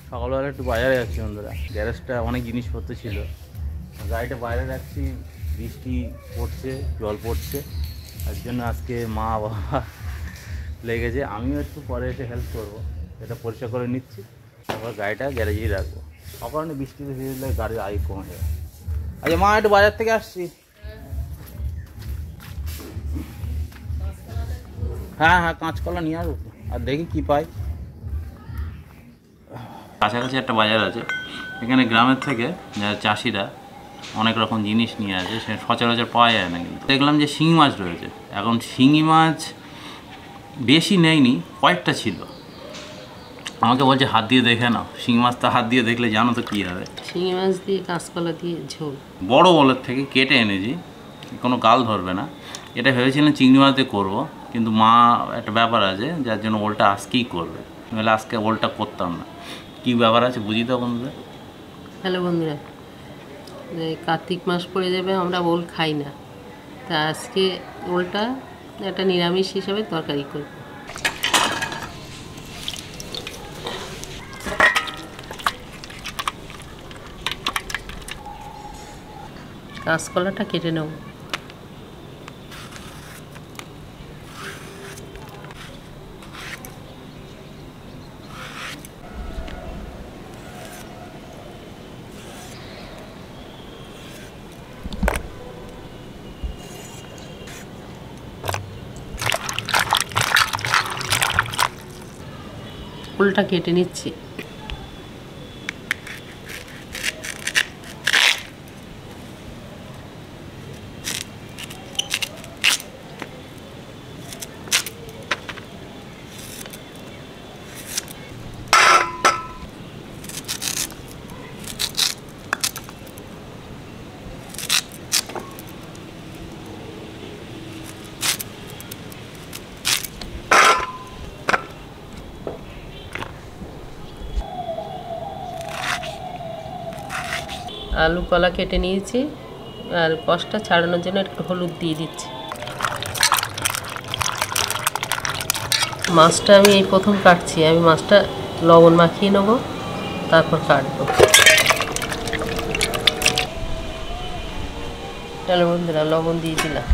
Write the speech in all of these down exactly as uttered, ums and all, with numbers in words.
সকালবেলা একটু বাজারে যাচ্ছি বন্ধুরা, গ্যারেজটা অনেক জিনিসপত্র ছিল, গাড়িটা বাইরে রাখছি, বৃষ্টি পড়ছে, জল পড়ছে, তার জন্য আজকে মা বাবা লেগেছে, আমিও একটু পরে এসে হেল্প করবো, এটা পরিষ্কার করে নিচ্ছি, তারপর গাড়িটা গ্যারেজেই রাখবো। অকারণে বৃষ্টিতে ভিজলে গাড়ির আয়ু কমে যাবে। আচ্ছা মা, একটু বাজার থেকে আসছি। হ্যাঁ হ্যাঁ, কাঁচকলা নিয়ে আসবো, আর দেখি কি পাই। কাছাকাছি একটা বাজার আছে, এখানে গ্রামের থেকে যারা চাষিরা অনেক রকম জিনিস নিয়ে আসে, সে সচরাচর পাওয়া যায় না। কিন্তু দেখলাম যে শিঙি মাছ রয়েছে। এখন শিঙি মাছ বেশি নেয়নি, কয়েকটা ছিল। আমাকে বলছে হাত দিয়ে দেখে নাও। শিঙি মাছটা হাত দিয়ে দেখলে জানো তো কী হবে। শিঙি মাছ দিয়ে কাঁচকলা দিয়ে ঝোল, বড় বলের থেকে কেটে এনেছি, কোনো গাল ধরবে না। এটা ভেবেছিলাম চিংড়ি মাছ দিয়ে করবো, কিন্তু মা একটা ব্যাপার আছে যার জন্য ওলটা আজকেই করবে, নাহলে আজকে ওলটা করতাম না। কী ব্যাপার আছে বুঝি তো বন্ধুরা। হ্যালো বন্ধুরা, কার্তিক মাস পড়ে যাবে, আমরা ওল খাই না, তা আজকে ওলটা একটা নিরামিষ হিসাবে তরকারি করব। কাঁচকলাটা কেটে নেব। ফুলটা কেটে নিচ্ছি। আলু কলা কেটে নিয়েছি, আর কষটা ছাড়ানোর জন্য একটু হলুদ দিয়ে দিচ্ছি। মাছটা আমি এই প্রথম কাটছি, আমি মাছটা লবণ মাখিয়ে নেব, তারপর কাটবো। চলো বন্ধুরা, লবণ দিয়ে দিলাম।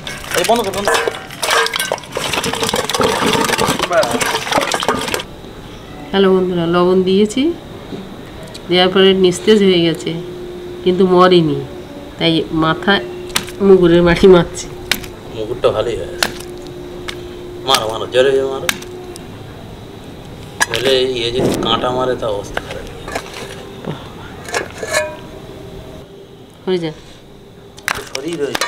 হ্যালো বন্ধুরা, লবণ দিয়েছি, দেওয়ার পরে নিস্তেজ হয়ে গেছে, কিন্তু মরেনি, তাই মাথায় মুগুরের মাটি মারছি। মুগুরটা ভালোই হয়, মারো মারো, জোরে মারো, বলে ইয়ে যদি কাঁটা মারে তা অবস্থা খারাপ হয়ে যায়। শরীর হয়েছে।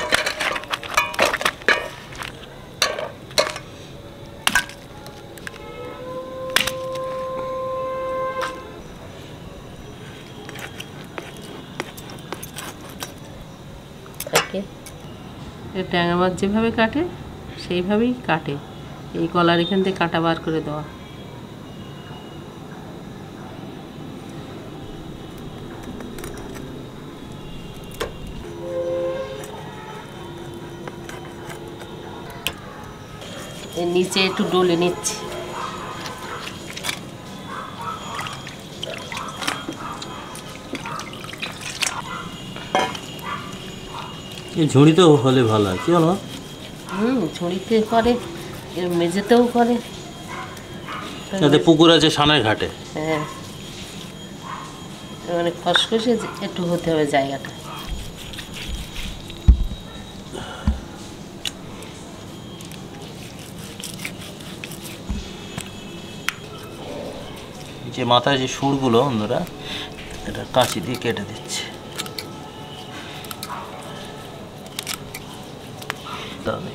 ট্যাংরা মাছ যেভাবে কাটে সেইভাবেই কাটে, এই গলার এখান থেকে কাটা বার করে দেওয়া। এর নিচে একটু ডলে নিচ্ছি। এই ঝুড়িতেও হলে ভালো আছে, বলো? হুম, ঝুড়িতে করে, মেঝেতেও করে। যাতে পুকুর আছে সানের ঘাটে। হ্যাঁ, মানে খসখসে একটু হতে হবে জায়গাটা। যে মাথায় যে সুরগুলো বন্ধুরা, এটা কাঁচি দিয়ে কেটে দিচ্ছে। তবে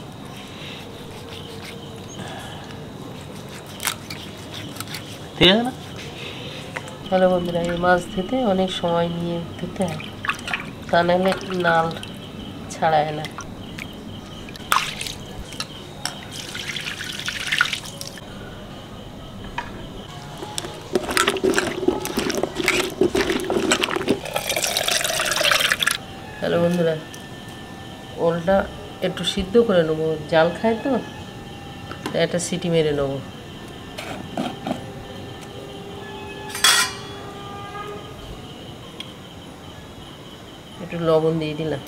ঠিক আছে না? তাহলে বন্ধুরা, এই মাছ ধুতে অনেক সময় নিয়ে ধুতে হয়, তা নাহলে নাল ছাড়ায় না। হ্যালো বন্ধুরা, ওলটা একটু সিদ্ধ করে নেবো, জাল খায় তো, তাই একটা সিটি মেরে নেবো। একটু লবণ দিয়ে দিলাম।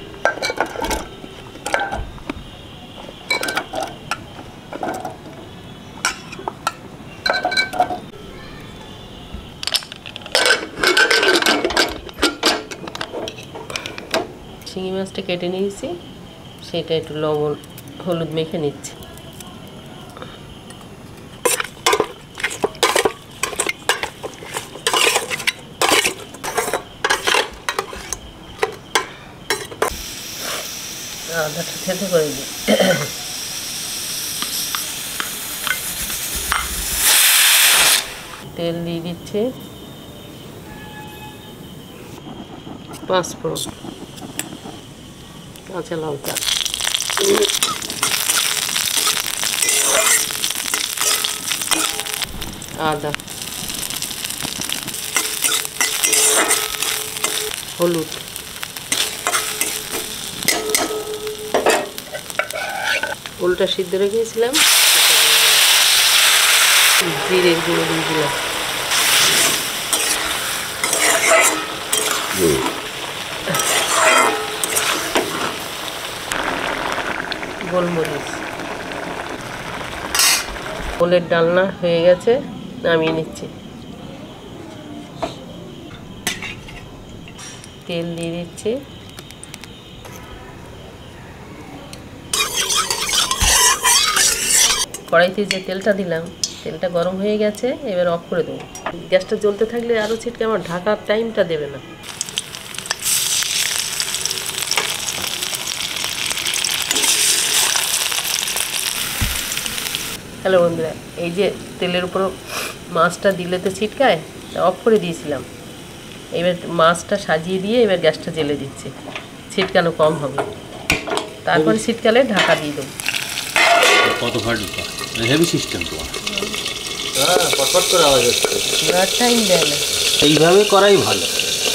শিঙি মাছটা কেটে নিয়েছি, সেটা একটু লবণ হলুদ মেখে নিচ্ছি। আদাটা থেতে করে দিই। তেল দিয়ে দিচ্ছি, পাঁচ ফোড়ন, কাঁচা লঙ্কা, আদা, হলুদ, ওলটা সিদ্ধ রেখেছিলাম, জিরের গুঁড়ো দিয়ে দিলাম, গোলমরিচ। ওলের ডালনা হয়ে গেছে, নামিয়ে নিচ্ছি। তেল দিয়ে দিচ্ছি, কড়াইতে যে তেলটা দিলাম তেলটা গরম হয়ে গেছে, এবার অফ করে দেবো। গ্যাসটা জ্বলতে থাকলে আরও ছিটকে আমার ঢাকার টাইমটা দেবে না। হ্যালো বন্ধুরা, এই যে তেলের উপর মাছটা দিলে তো ছিটকায়, অফ করে দিয়েছিলাম। এবার মাছটা সাজিয়ে দিয়ে এবার গ্যাসটা জ্বেলে দিচ্ছি, ছিটকানো কম হবে। তারপরে ছিটকালে ঢাকা দিয়ে দেবো। কত ভারী হেভি সিস্টেম তো, হ্যাঁ পটপট করে আওয়াজ হচ্ছে, আর টাইম দেয় না। এইভাবে করাই ভালো।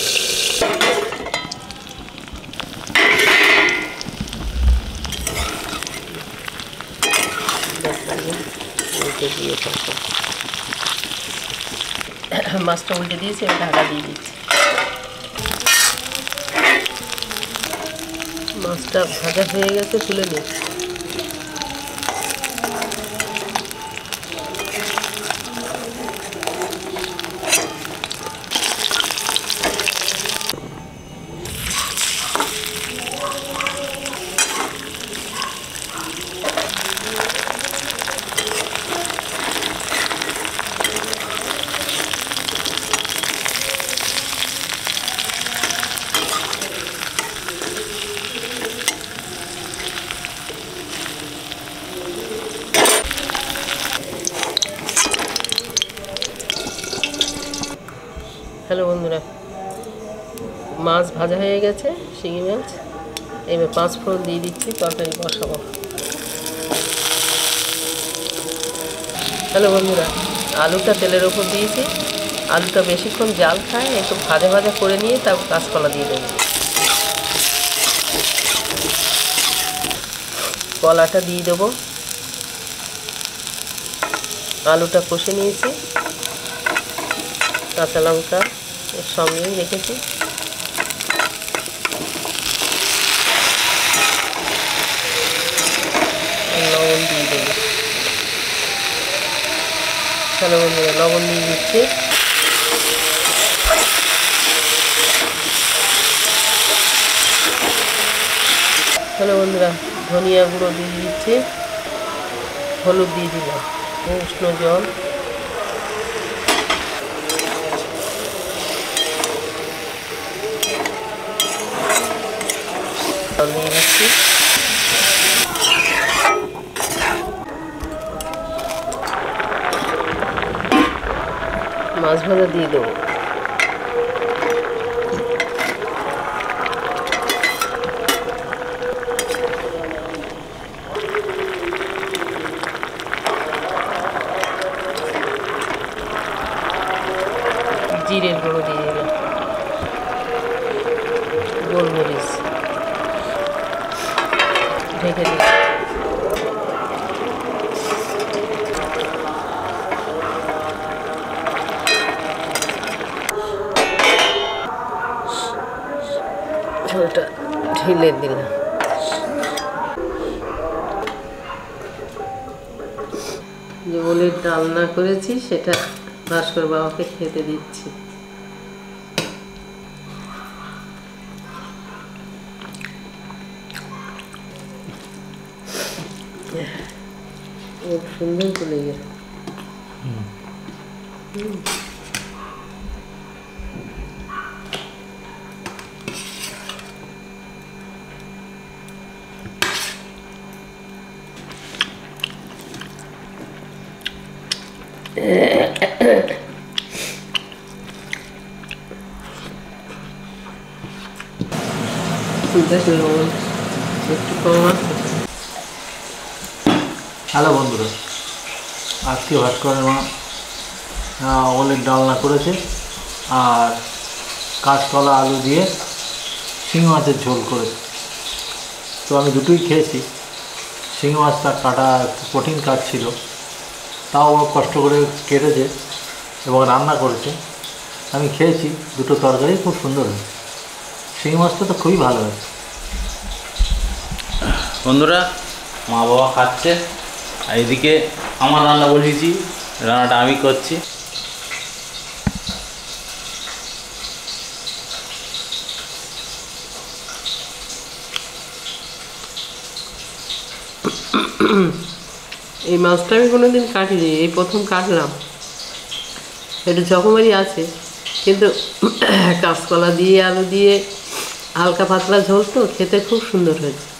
মাছটা উল্টে দিয়েছি, এবার ঢাকা দিয়ে দিচ্ছি। মাছটা ভাজা হয়ে গেছে, তুলে নিচ্ছি। হ্যালো বন্ধুরা, মাছ ভাজা হয়ে গেছে, শিঙি মাছ। এবার পাঁচ ফোড়ন দিয়ে দিচ্ছি, তরকারি বসাবো। হ্যালো বন্ধুরা, আলুটা তেলের ওপর দিয়েছি। আলুটা বেশিক্ষণ জাল খায়, একটু ভাজা ভাজা করে নিয়ে তারপর কাঁচকলা দিয়ে দেবো। কলাটা দিয়ে দেবো। আলুটা কষে নিয়েছি, কাঁচা লঙ্কা এর সঙ্গেই রেখেছি। লবণ দিয়ে দেবো। হ্যালো বন্ধুরা, লবণ দিয়ে দিচ্ছি। হ্যালো বন্ধুরা, ধনিয়া গুঁড়ো দিয়ে দিচ্ছি, হলুদ দিয়ে দিলাম, উষ্ণ জল, দিয়ে দিচ্ছি। মাছ ভাজা দিয়ে দেবো। জিরের গুঁড়ো দিয়ে দিলাম, গোলমরিচ, ঢেকে দিই। ঝোলটা ঢেলে দিলাম। যে ওলের ডালনা করেছি সেটা ভাস্কর বাবাকে খেতে দিচ্ছি। খুব সুন্দর করে গেল। হ্যালো বন্ধুরা, আজকে ভাস্করের মা ওলের ডালনা করেছে আর কাঁচকলা আলু দিয়ে শিঙি মাছের ঝোল করেছে। তো আমি দুটোই খেয়েছি। শিঙি মাছটা কাটা একটু কঠিন কাজ ছিল, তাও কষ্ট করে কেটেছে এবং রান্না করেছে। আমি খেয়েছি, দুটো তরকারি খুব সুন্দর হয়েছে। শিঙি মাছটা তো খুবই ভালো হয়েছে। বন্ধুরা, মা বাবা খাচ্ছে আর এদিকে আমার রান্না বসিয়েছি, রান্নাটা আমি করছি। এই মাছটা আমি কোনোদিন কাটিনি, এই প্রথম কাটলাম। একটু জখমারি আছে, কিন্তু কাঁচকলা দিয়ে আলু দিয়ে হালকা পাতলা ঝোল তো খেতে খুব সুন্দর হয়েছে।